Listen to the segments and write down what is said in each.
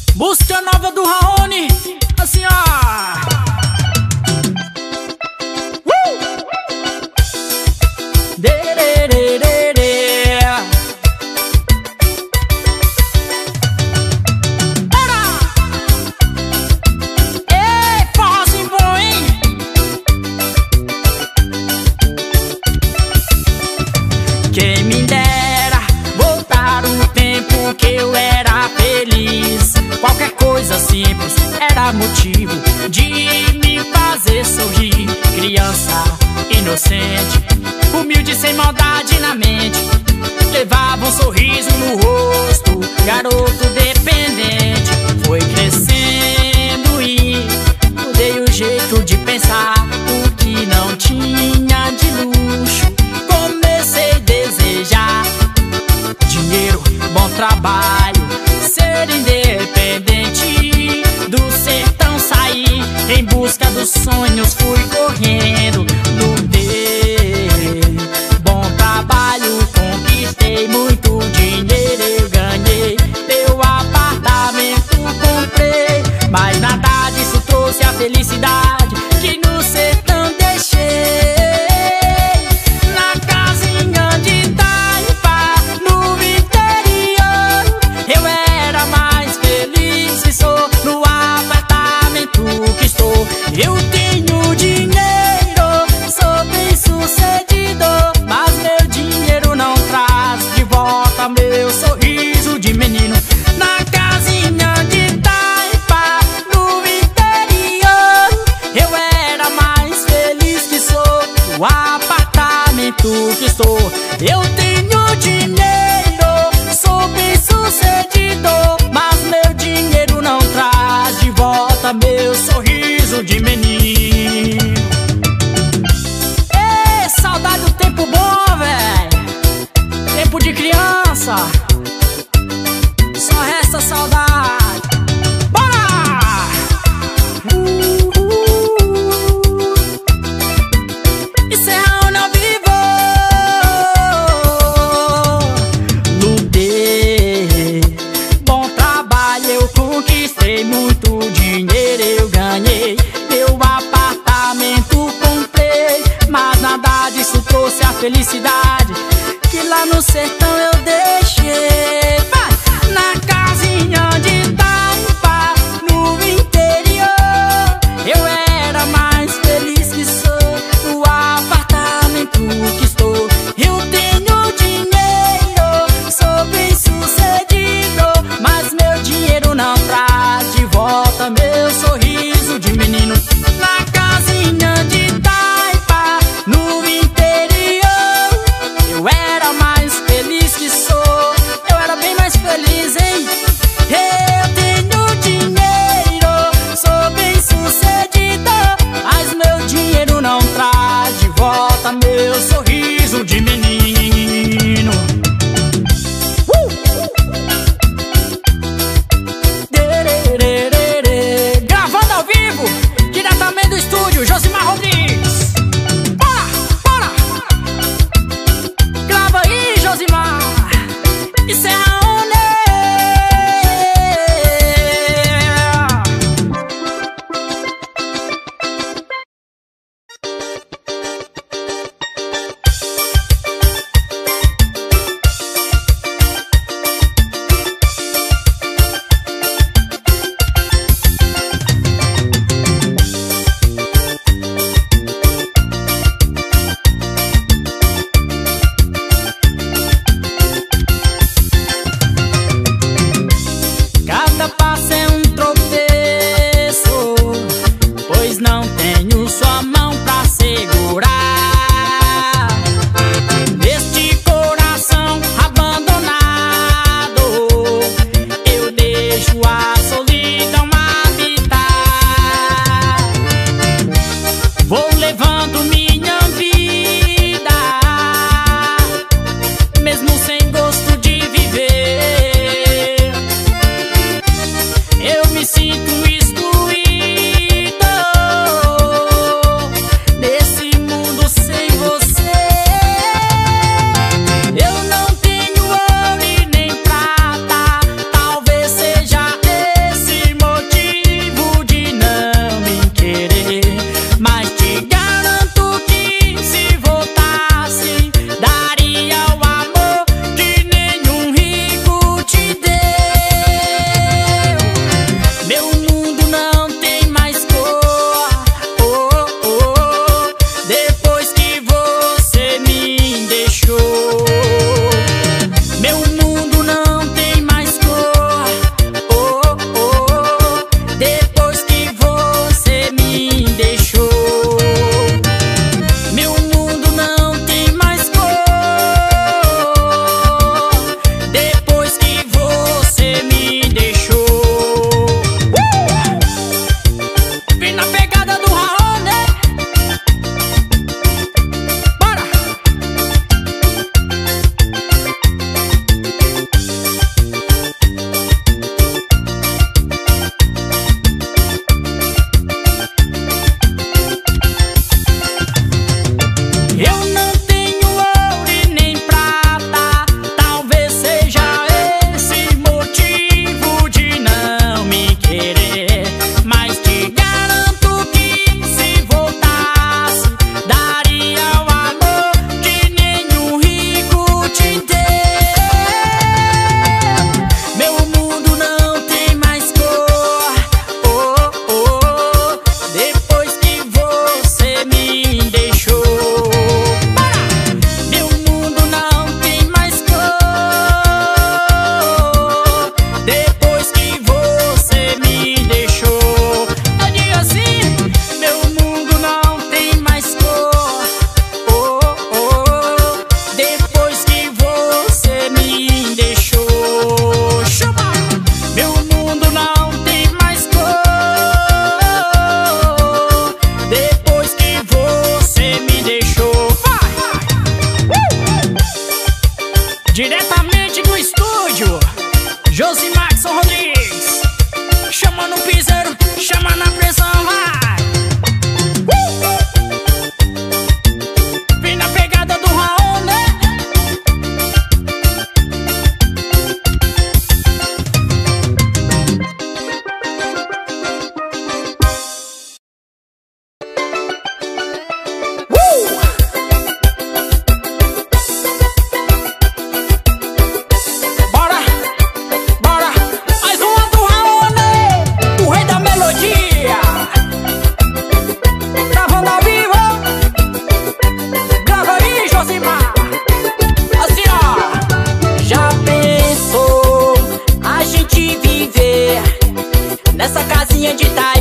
Música nova do Raoni, assim ó. Ei, forrozinho bom, hein? Quem me dera voltar o tempo que eu era feliz. Qualquer coisa simples era motivo de me fazer sorrir. Criança inocente, humilde sem maldade na mente, levava um sorriso no rosto, garoto dependente. Foi crescendo e mudei o jeito de pensar. O que não tinha de luxo comecei a desejar: dinheiro, bom trabalho, ser independente. Do sertão saí em busca dos sonhos, fui correndo. Lutei, bom trabalho, conquistei muito dinheiro, eu ganhei. Meu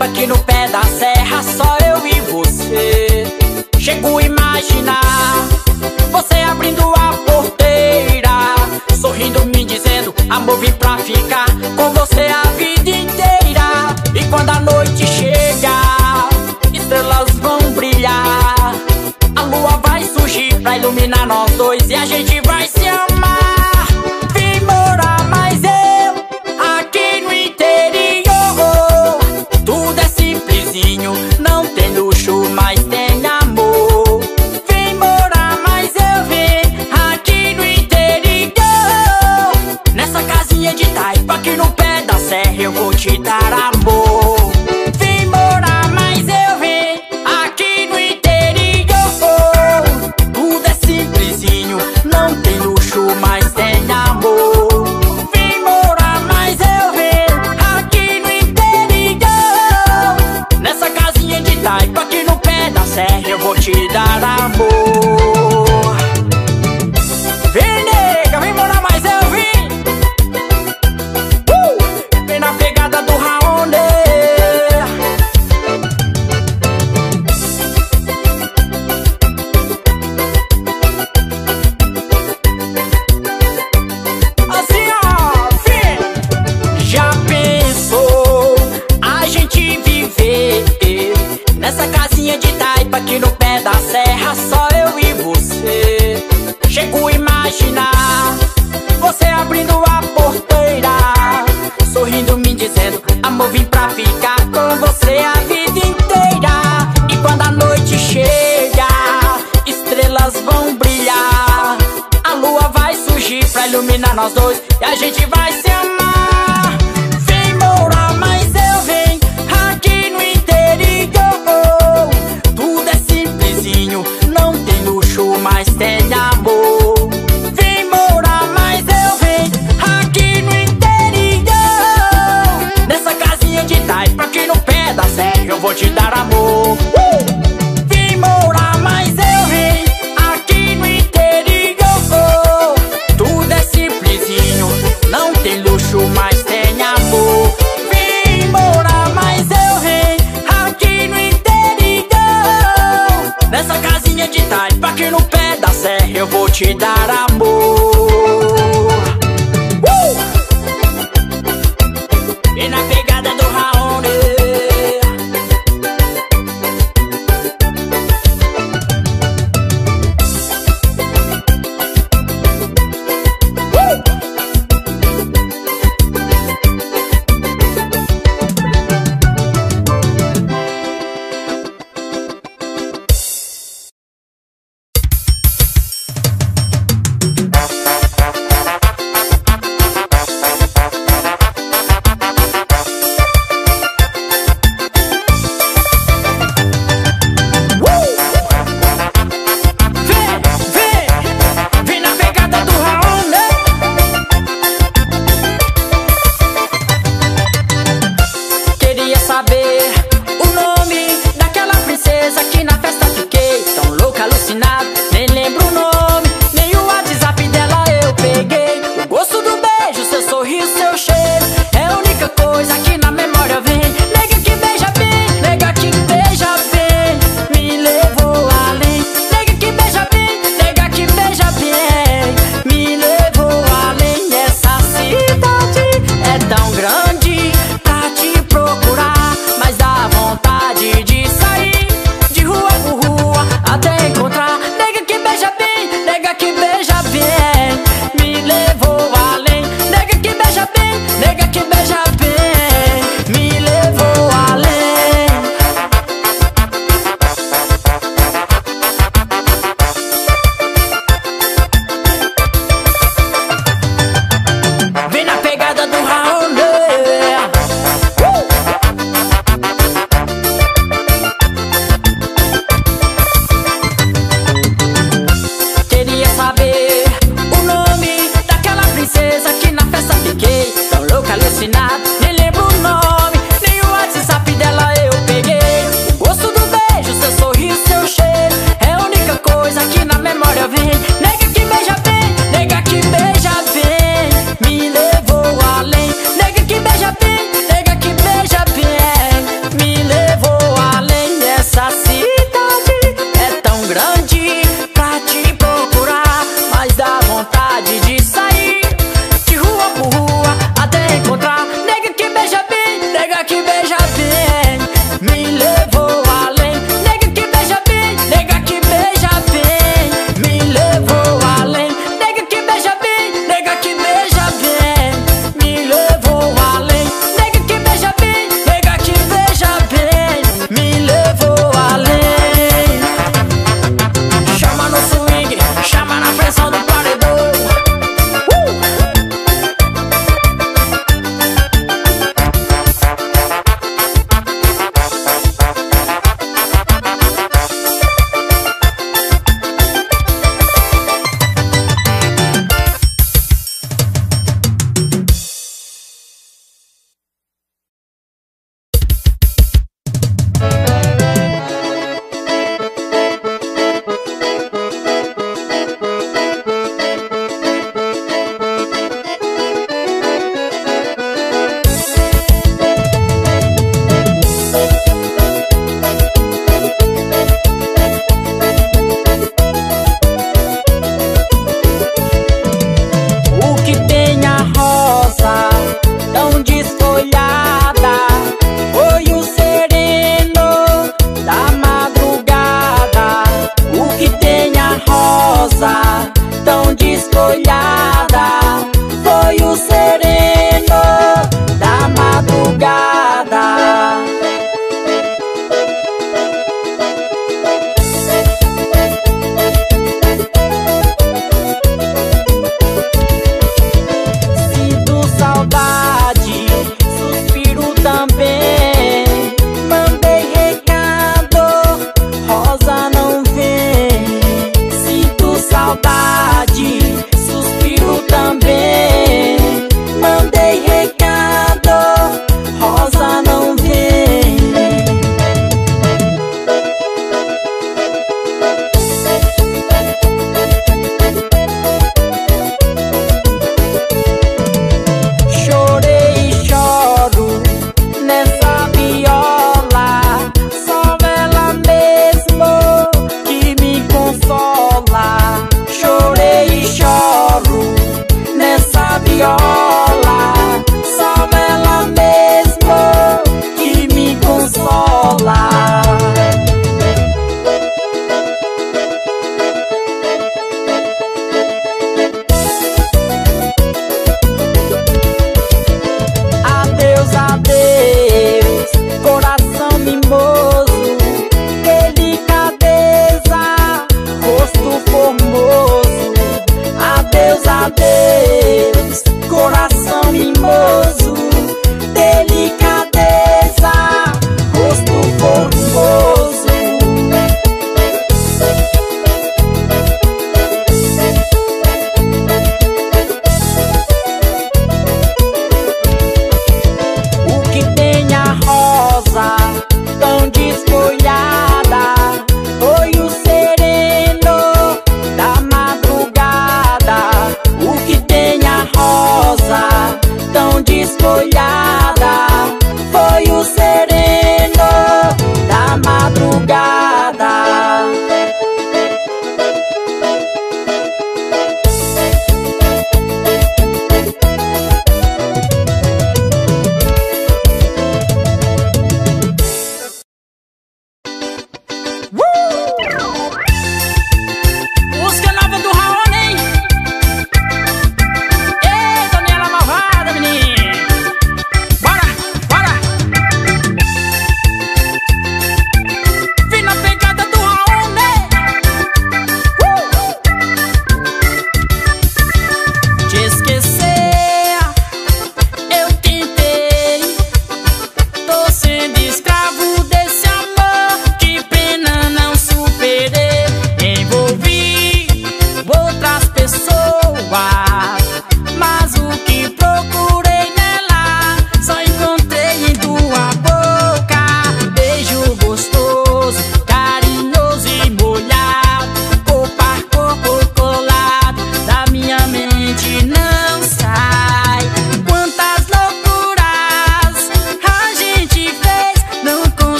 Taipa, aqui no pé da serra, só eu e você. Chego a imaginar você abrindo a porteira, sorrindo, me dizendo: amor, vim pra ficar com você a vida inteira. E quando a noite chega, estrelas vão brilhar, a lua vai surgir pra iluminar nós dois e a gente vai se amar. Vim morar mais eu aqui no interior. Tudo é simplesinho, não tem luxo, mas tem amor. Vem morar mais eu vim aqui no interior. Nessa casinha de taipa, aqui no pé da serra, eu vou te dar amor. Vem morar mais eu vim aqui no interior. Tudo é simplesinho, não tem luxo, mas tem amor. Vem morar mais eu vim aqui no interior. Nessa casinha de taipa, aqui no pé da serra, eu vou te dar amor. Vem, nega, vem morar mais eu vim. Vem na pegada do Raoni. Assim, ó, vem. Já pensou a gente viver nessa casinha de taipa, aqui no pé da serra, só eu e você? Chego a imaginar você abrindo a porteira, sorrindo, me dizendo: amor, vim pra ficar com você a vida inteira. E quando a noite chega, estrelas vão brilhar, a lua vai surgir pra iluminar nós dois e a gente vai se amar. Vem morar mais eu vim aqui no interior. Tudo é simplesinho, não tem luxo, mas tem amor. Vem morar mais eu vim aqui no interior. Nessa casinha de taipa, aqui no pé da serra, eu vou te dar amor. Vem morar mais eu vim aqui no interior. Tudo é simplesinho, não tem luxo, mas tem amor. Vem morar mais eu vim aqui no interior. Nessa casinha de taipa, aqui no pé da serra, eu vou te dar amor. E na pegada do Raoni. Vem na pegada do Raoni. Queria saber o nome daquela princesa que na festa fiquei tão louca, alucinado. Nem lembro o nome, nem o WhatsApp dela eu peguei. O gosto do beijo, seu sorriso, seu cheiro é a única coisa que na memória vem. Nega que beija bem, nega que beija bem, me levou além. Nega que beija bem, nega que beija bem, me levou além. Essa cidade é tão grande pra te procurar, mas dá vontade de sair de rua por rua até encontrar. Nega que beija bem, nega que beija bem, me levou além. Nega que beija bem, nega que beija bem, me levou além. Vem na pegada do Raoni. Queria saber o nome daquela princesa que na festa fiquei tão louca, alucinado. Nem lembro o nome, nem o WhatsApp dela eu peguei. O gosto do beijo, seu sorriso, seu cheiro é a única coisa que na memória vem. Nega que beija bem, nega que beija bem, me levou além. Nega que beija bem, nega que beija bem, me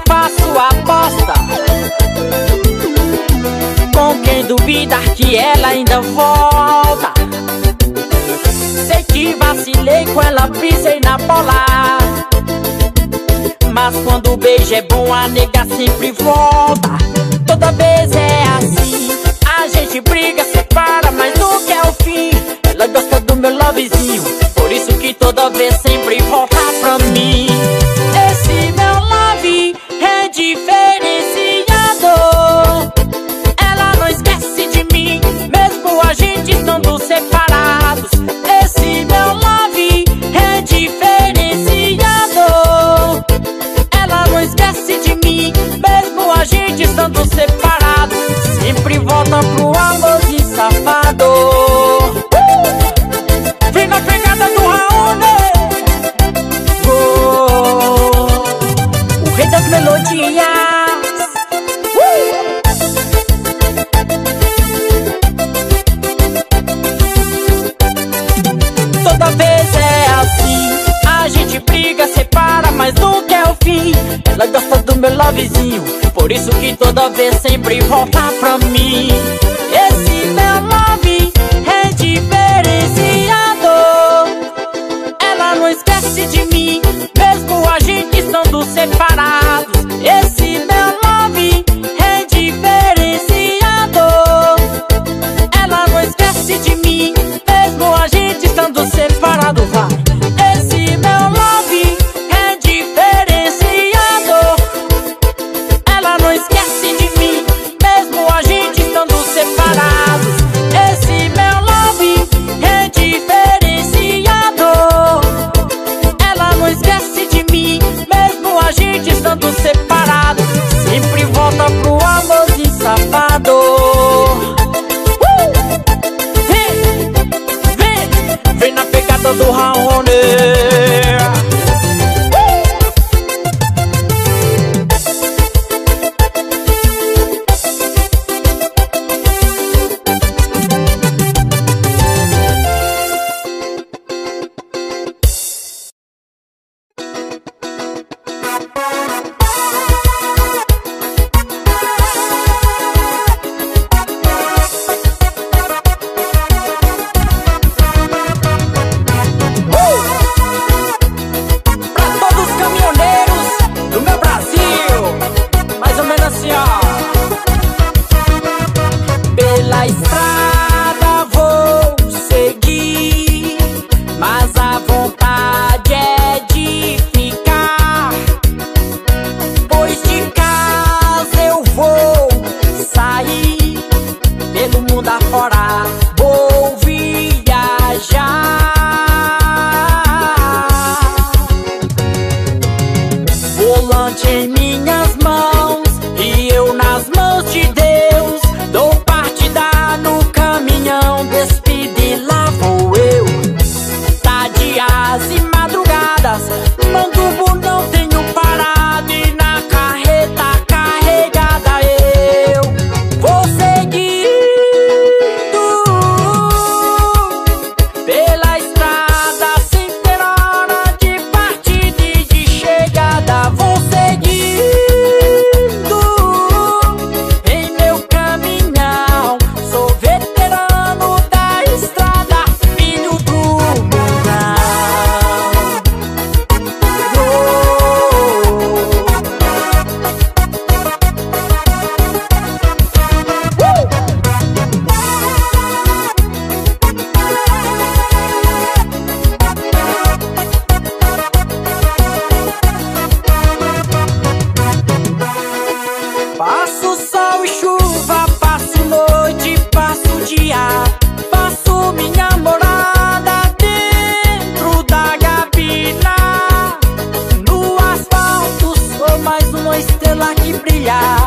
faço aposta com quem duvidar que ela ainda volta. Sei que vacilei com ela, pisei na bola, mas quando o beijo é bom a nega sempre volta. Toda vez é assim, a gente briga, separa, mas nunca é o fim. Ela gosta do meu lovezinho, por isso que toda vez sempre volta pra mim. Esse meu love é diferenciado. Ela não esquece de mim, mesmo a gente estando separados. Esse meu love é diferenciado. Ela não esquece de mim, mesmo a gente estando separados. Sempre volta pro amorzinho safado. Vem na pegada do Raoni, o rei das melodias. Toda vez é assim, a gente briga, separa, mas nunca é o fim. Ela gosta do meu lovezinho, por isso que toda vez sempre volta pra mim. Esse meu love é diferenciado. Ela não esquece de mim, mesmo a gente estando separados. Esse meu love é diferenciado. Ela não esquece de mim, mesmo a gente estando separado. Vai. Esse meu love é diferenciado. Ela não esquece de mim, mesmo a gente estando separados. Esse meu love é diferenciado. Ela não esquece de mim, mesmo a gente estando separados. Sempre volta pro amorzinho safado. Vem na pegada do Raoni. estrela que brilha.